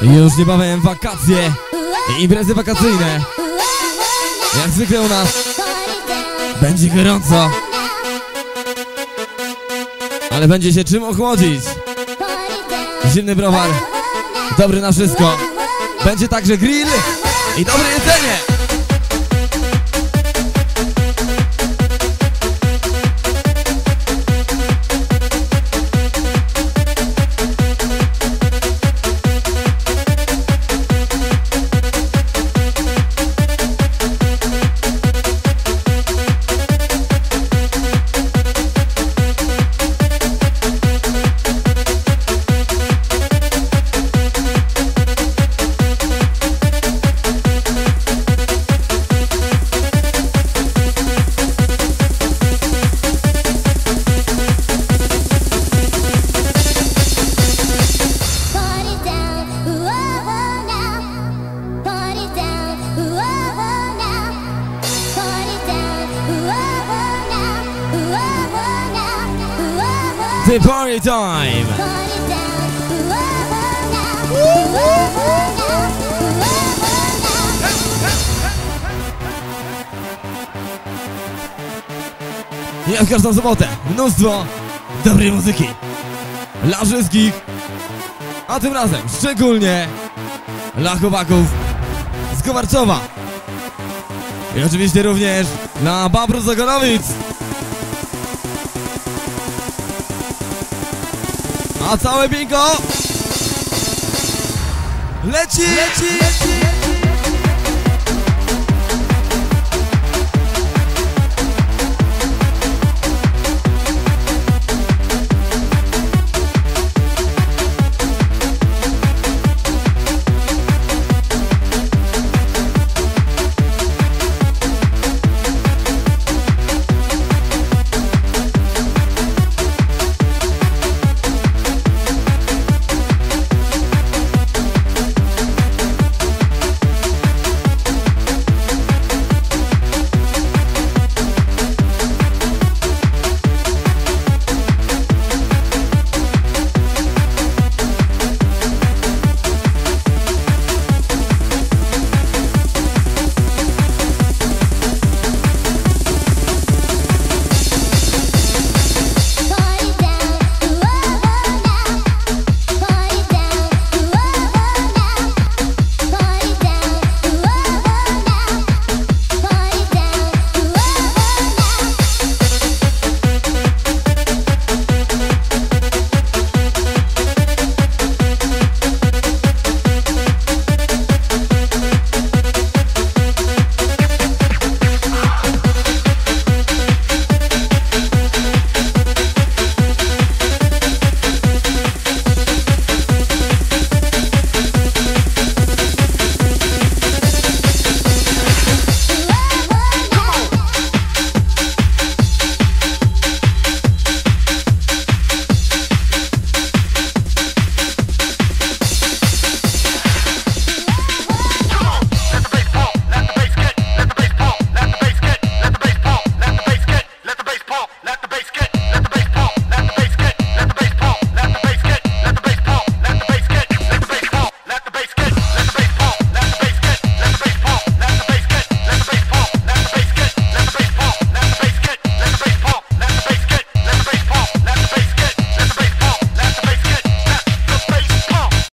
Już niebawem wakacje i imprezy wakacyjne. Jak zwykle u nas będzie gorąco, ale będzie się czym ochłodzić. Zimny browar, dobry na wszystko. Będzie także grill i dobre jedzenie. The party time! Jak w każdą sobotę, mnóstwo dobrej muzyki dla wszystkich, a tym razem szczególnie dla chłopaków z Kowarczowa i oczywiście również dla Babrów z Ogonowic. A całe bingo leci!